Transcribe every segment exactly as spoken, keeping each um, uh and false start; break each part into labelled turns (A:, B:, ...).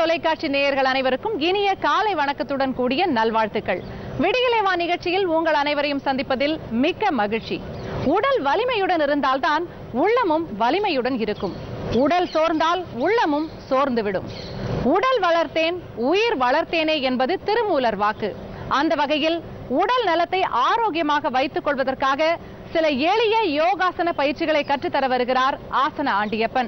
A: தொலைக்காட்சி நேயர்கள் அனைவருக்கும் இனிய காலை வணக்கத்துடன் கூடிய நல்வாழ்த்துக்கள். விடியலேவா நிகழ்ச்சியில் உங்கள் அனைவரையும் சந்திப்பதில் மிக்க மகிழ்ச்சி. உடல் வலிமையுடன் இருந்தால்தான் உள்ளமும் வலிமையுடன் இருக்கும். உடல் சோர்ந்தால் உள்ளமும் சோர்ந்துவிடும். உடல் வளர்த்தேன் உயிர் வளர்த்தேனே என்பது திருமூலர் வாக்கு. அந்த வகையில் உடல் நலத்தை ஆரோக்கியமாக வைத்துக் கொள்வதற்காக சில எளிய யோகாசன பயிற்சிகளை கற்றுத்தர வருகிறார் ஆசன ஆண்டியப்பன்.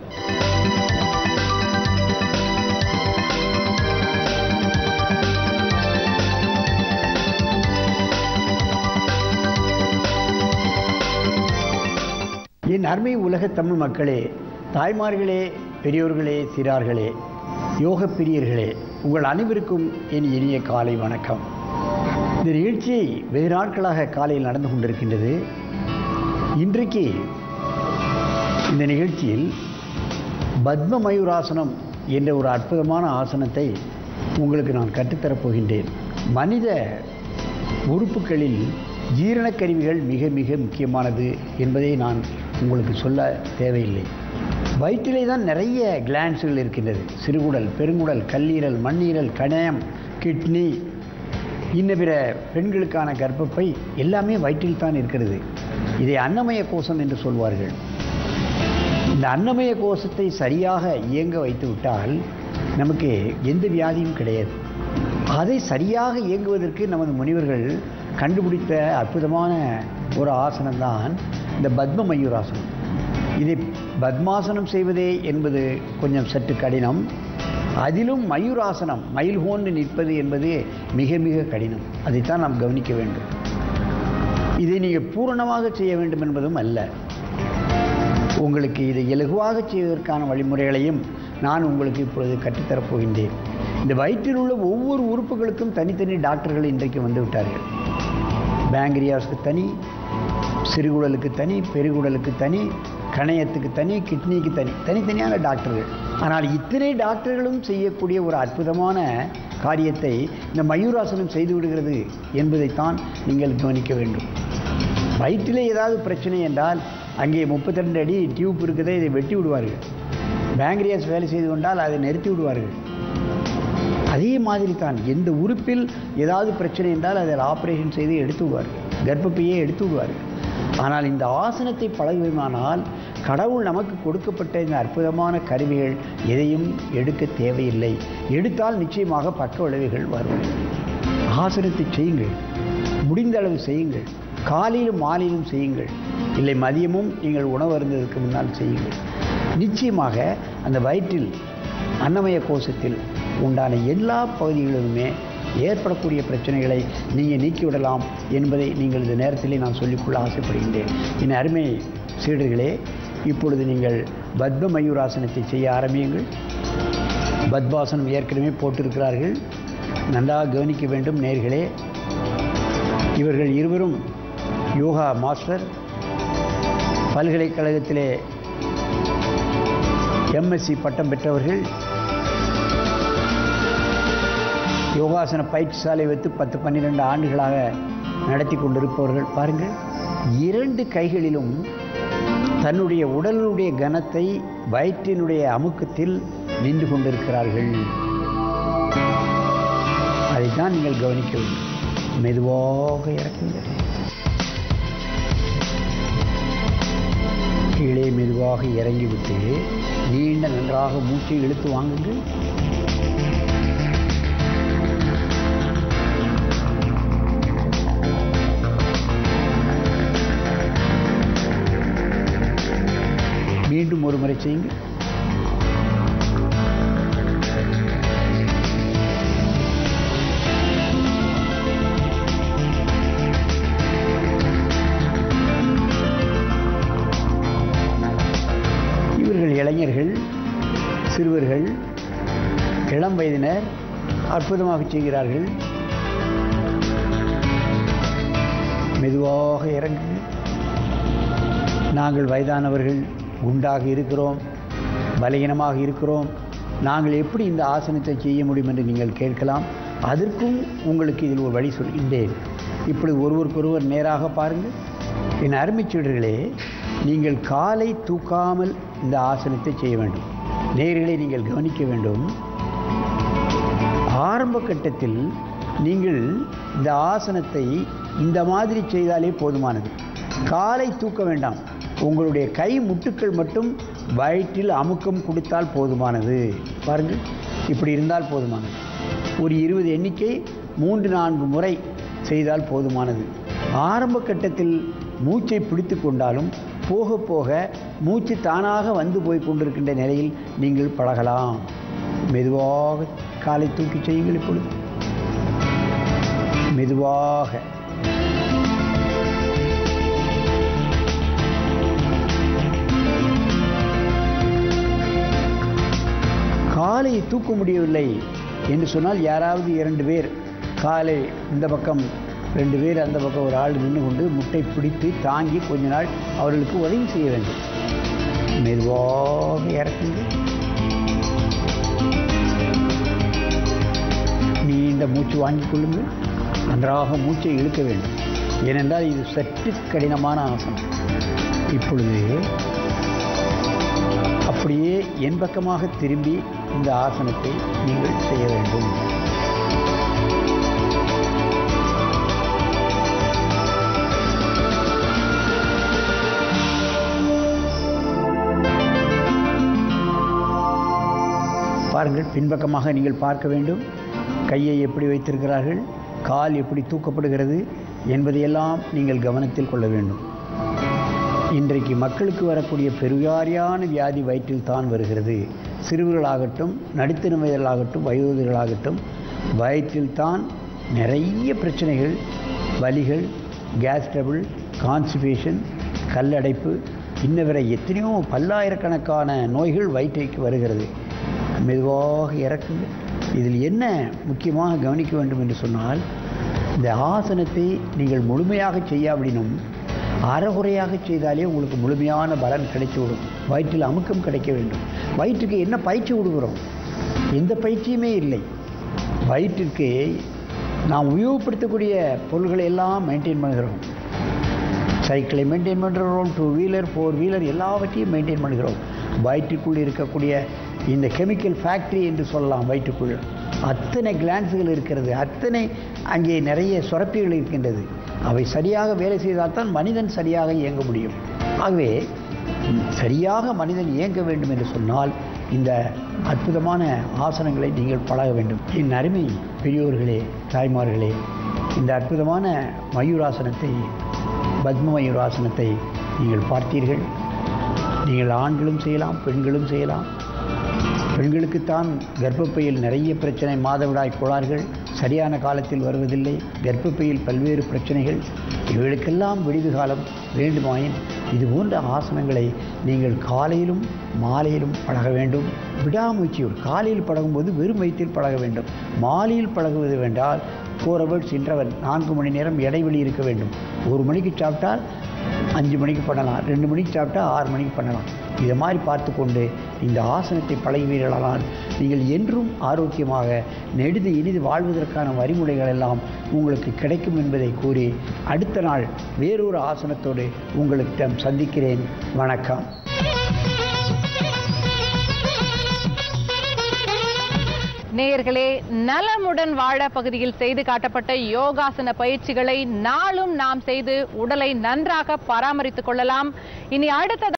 B: என் அருமை உலக தமிழ் மக்களே, தாய்மார்களே, பெரியோர்களே, சிறார்களே, யோக பிரியர்களே, உங்கள் அனைவருக்கும் என் இனிய காலை வணக்கம். இந்த நிகழ்ச்சி வெகு நாட்களாக காலையில் நடந்து கொண்டிருக்கின்றது. இன்றைக்கு இந்த நிகழ்ச்சியில் பத்ம மயூராசனம் என்ற ஒரு அற்புதமான ஆசனத்தை உங்களுக்கு நான் கற்றுத்தரப் போகின்றேன். மனித உறுப்புகளில் ஜீரணக்கருவிகள் மிக மிக முக்கியமானது என்பதை நான் உங்களுக்கு சொல்ல தேவையில்லை. வயிற்றிலே தான் நிறைய கிளான்ஸுகள் இருக்கின்றது. சிறுகுடல், பெருங்குடல், கல்லீரல், மண்ணீரல், கணையம், கிட்னி, இன்ன பிற பெண்களுக்கான கர்ப்பப்பை எல்லாமே வயிற்றில் தான் இருக்கிறது. இதை அன்னமய கோஷம் என்று சொல்வார்கள். இந்த அன்னமய கோஷத்தை சரியாக இயங்க வைத்து விட்டால் நமக்கு எந்த வியாதியும் கிடையாது. அதை சரியாக இயங்குவதற்கு நமது முனிவர்கள் கண்டுபிடித்த அற்புதமான ஒரு ஆசனம்தான் இந்த பத்ம மயூராசனம். இதை பத்மாசனம் செய்வதே என்பது கொஞ்சம் சற்று கடினம். அதிலும் மயூராசனம், மயில் போன்று நிற்பது என்பது மிக மிக கடினம். அதைத்தான் நாம் கவனிக்க வேண்டும். இதை நீங்கள் பூரணமாக செய்ய வேண்டும் என்பதும் அல்ல. உங்களுக்கு இதை இலகுவாக செய்வதற்கான வழிமுறைகளையும் நான் உங்களுக்கு இப்பொழுது கற்றுத்தரப் போகின்றேன். இந்த வயிற்றில் உள்ள ஒவ்வொரு உறுப்புகளுக்கும் தனித்தனி டாக்டர்கள் இன்றைக்கு வந்து விட்டார்கள். பேங்க்ரியாஸுக்கு தனி, சிறுகுடலுக்கு தனி, பெருகுடலுக்கு தனி, கணையத்துக்கு தனி, கிட்னிக்கு தனி, தனித்தனியான டாக்டர்கள். ஆனால் இத்தனை டாக்டர்களும் செய்யக்கூடிய ஒரு அற்புதமான காரியத்தை இந்த மயூராசனம் செய்து விடுகிறது என்பதைத்தான் நீங்கள் கவனிக்க வேண்டும். வயிற்றிலே ஏதாவது பிரச்சனை என்றால் அங்கே முப்பத்தி ரெண்டு அடி டியூப் இருக்குதே, இதை வெட்டி விடுவார்கள். பேங்க்ரியாஸ் வேலை செய்து கொண்டால் அதை நிறுத்தி விடுவார்கள். அதே மாதிரி தான் எந்த உறுப்பில் ஏதாவது பிரச்சனை என்றால் அதை ஆப்ரேஷன் செய்து எடுத்து விடுவார்கள், கர்ப்பப்பையே எடுத்து விடுவார்கள். ஆனால் இந்த ஆசனத்தை பழகுமானால் கடவுள் நமக்கு கொடுக்கப்பட்ட இந்த அற்புதமான கருவிகள் எதையும் எடுக்க தேவையில்லை. எடுத்தால் நிச்சயமாக பக்க விளைவுகள் வரும். ஆசனத்தை செய்யுங்கள், முடிந்த அளவு செய்யுங்கள். காலையிலும் மாலையிலும் செய்யுங்கள், இல்லை மதியமும் நீங்கள் உணவு அருந்ததற்கு முன்னால் செய்யுங்கள். நிச்சயமாக அந்த வயிற்றில் அன்னமய கோஷத்தில் உண்டான எல்லா பகுதிகளிலுமே ஏற்படக்கூடிய பிரச்சனைகளை நீங்கள் நீக்கிவிடலாம் என்பதை நீங்கள் இந்த நேரத்திலே நான் சொல்லிக்கொள்ள ஆசைப்படுகின்றேன். என் அருமை சீடர்களே, இப்பொழுது நீங்கள் பத்ம மயூராசனத்தை செய்ய ஆரம்பியுங்கள். பத்மாசனம் ஏற்கனவே போட்டிருக்கிறார்கள், நன்றாக கவனிக்க வேண்டும் நேயர்களே. இவர்கள் இருவரும் யோகா மாஸ்டர், பல்கலைக்கழகத்திலே எம்எஸ்சி பட்டம் பெற்றவர்கள். யோகாசன பயிற்சி சாலை வைத்து பத்து பன்னிரெண்டு ஆண்டுகளாக நடத்தி கொண்டிருப்பவர்கள். பாருங்கள், இரண்டு கைகளிலும் தன்னுடைய உடலுடைய கனத்தை வயிற்றினுடைய அமுக்கத்தில் நின்று கொண்டிருக்கிறார்கள். அதைத்தான் நீங்கள் கவனிக்க வேண்டும். மெதுவாக இறக்குங்கள், கீழே மெதுவாக இறங்கிவிட்டு நீண்ட நன்றாக மூச்சை இழுத்து வாங்குங்கள். மீண்டும் ஒரு முறை செய்யுங்கள். இவர்கள் இளைஞர்கள், சிறுவர்கள், இளம் வயதினர் அற்புதமாக செய்கிறார்கள். மெதுவாக இறங்குங்கள். நாங்கள் வயதானவர்கள், குண்டாக இருக்கிறோம், பலகீனமாக இருக்கிறோம், நாங்கள் எப்படி இந்த ஆசனத்தை செய்ய முடியும் என்று நீங்கள் கேட்கலாம். அதற்கும் உங்களுக்கு இதில் ஒரு வழி சொல்கின்றேன். இப்படி ஒருவருக்கொருவர் நேராக பாருங்கள். என் அருமைச்சீடர்களே, நீங்கள் காலை தூக்காமல் இந்த ஆசனத்தை செய்ய வேண்டும். நேயர்களை நீங்கள் கவனிக்க வேண்டும். ஆரம்ப கட்டத்தில் நீங்கள் இந்த ஆசனத்தை இந்த மாதிரி செய்தாலே போதுமானது. காலை தூக்க வேண்டாம். உங்களுடைய கை முட்டுக்கள் மட்டும் வயிற்றில் அமுக்கம் கொடுத்தால் போதுமானது. பாருங்கள், இப்படி இருந்தால் போதுமானது. ஒரு இருபது எண்ணிக்கை மூன்று நான்கு முறை செய்தால் போதுமானது. ஆரம்ப கட்டத்தில் மூச்சை பிடித்து கொண்டாலும் போக போக மூச்சு தானாக வந்து போய் கொண்டிருக்கின்ற நிலையில் நீங்கள் பழகலாம். மெதுவாக காலை தூக்கி செய்யுங்கள். இப்பொழுது மெதுவாக காலை தூக்க முடியவில்லை என்று சொன்னால் யாராவது இரண்டு பேர் காலை இந்த பக்கம் ரெண்டு பேர் அந்த பக்கம் ஒரு ஆள் நின்று கொண்டு முட்டை பிடித்து தாங்கி கொஞ்ச நாள் அவர்களுக்கு உதவி செய்ய வேண்டும். மெதுவாக இறக்குங்க. நீண்ட மூச்சு வாங்கிக் கொள்ளுங்கள். நன்றாக மூச்சை இழுக்க வேண்டும். ஏனென்றால் இது சற்று கடினமான ஆசனம். இப்பொழுது அப்படியே என் பக்கமாக திரும்பி இந்த ஆசனத்தை நீங்கள் செய்ய வேண்டும். பாருங்கள், பின்பக்கமாக நீங்கள் பார்க்க வேண்டும். கையை எப்படி வைத்திருக்கிறார்கள், கால் எப்படி தூக்கப்படுகிறது என்பதையெல்லாம் நீங்கள் கவனத்தில் கொள்ள வேண்டும். இன்றைக்கு மக்களுக்கு வரக்கூடிய பெருவாரியான வியாதி வயிற்றில் தான் வருகிறது. சிறுவர்களாகட்டும், நடுத்தர வயதிலாகட்டும், வயோதிகர்களாகட்டும், வயிற்றில் தான் நிறைய பிரச்சனைகள், வலிகள், கேஸ் ட்ரபிள், கான்ஸ்டிபேஷன், கல்லடைப்பு, இன்னவரை எத்தனையோ பல்லாயிரக்கணக்கான நோய்கள் வயிற்றுக்கு வருகிறது. மெதுவாக இறக்குங்க. இதில் என்ன முக்கியமாக கவனிக்க வேண்டும் என்று சொன்னால், இந்த ஆசனத்தை நீங்கள் முழுமையாக செய்யாவிடனும் அறகுறையாக செய்தாலே உங்களுக்கு முழுமையான பலன் கிடைத்துவிடும். வயிற்றில் அமுக்கம் கிடைக்க வேண்டும். வயிற்றுக்கு என்ன பயிற்சி விடுகிறோம்? எந்த பயிற்சியுமே இல்லை. வயிற்றிற்கு நாம் உபயோகப்படுத்தக்கூடிய பொருள்களை எல்லாம் மெயின்டைன் பண்ணுகிறோம். சைக்கிளை மெயின்டைன் பண்ணுகிறோம், டூ வீலர், ஃபோர் வீலர் எல்லாவற்றையும் மெயின்டைன் பண்ணுகிறோம். வயிற்றுக்குள் இருக்கக்கூடிய இந்த கெமிக்கல் ஃபேக்ட்ரி என்று சொல்லலாம். வயிற்றுக்குள் அத்தனை கிளான்ஸுகள் இருக்கிறது, அத்தனை அங்கே நிறைய சுரப்பிகள் இருக்கின்றது. அவை சரியாக வேலை செய்தால்தான் மனிதன் சரியாக இயங்க முடியும். ஆகவே சரியாக மனிதன் இயங்க வேண்டும் என்று சொன்னால் இந்த அற்புதமான ஆசனங்களை நீங்கள் பழக வேண்டும். என் அருமை பெரியோர்களே, தாய்மார்களே, இந்த அற்புதமான மயூராசனத்தை, பத்ம மயூராசனத்தை நீங்கள் பார்த்தீர்கள். நீங்கள் ஆண்களும் செய்யலாம், பெண்களும் செய்யலாம். பெண்களுக்குத்தான் கர்ப்பப்பையில் நிறைய பிரச்சனை, மாதவிடாய் கோளாறுகள் சரியான காலத்தில் வருவதில்லை, கர்ப்பப்பையில் பல்வேறு பிரச்சனைகள், இவர்களுக்கெல்லாம் விடுதி காலம் வேண்டுமாயின் இது போன்ற ஆசனங்களை நீங்கள் காலையிலும் மாலையிலும் பழக வேண்டும். விடாமுயற்சியோடு காலையில் பழகும்போது வெறும் வயிற்றில் பழக வேண்டும். மாலையில் பழகுவது வேண்டால் ஃபோர் ஹவர்ஸ் இன்டர்வல், நான்கு மணி நேரம் இடைவெளி இருக்க வேண்டும். ஒரு மணிக்கு சாப்பிட்டால் அஞ்சு மணிக்கு பண்ணலாம், ரெண்டு மணிக்கு சாப்பிட்டா ஆறு மணிக்கு பண்ணலாம். இதை மாதிரி பார்த்து கொண்டு இந்த ஆசனத்தை பழகுவீர்களானால் நீங்கள் என்றும் ஆரோக்கியமாக நெடுது இனிது வாழ்வதற்கான வழிமுறைகள் எல்லாம் உங்களுக்கு கிடைக்கும் என்பதை கூறி அடுத்த நாள் வேறொரு ஆசனத்தோடு உங்களிடம் சந்திக்கிறேன். வணக்கம்.
A: நேயர்களே, நலமுடன் வாழ பகுதியில் செய்து காட்டப்பட்ட யோகாசன பயிற்சிகளை நாளும் நாம் செய்து உடலை நன்றாக பராமரித்துக் கொள்ளலாம். இனி அடுத்த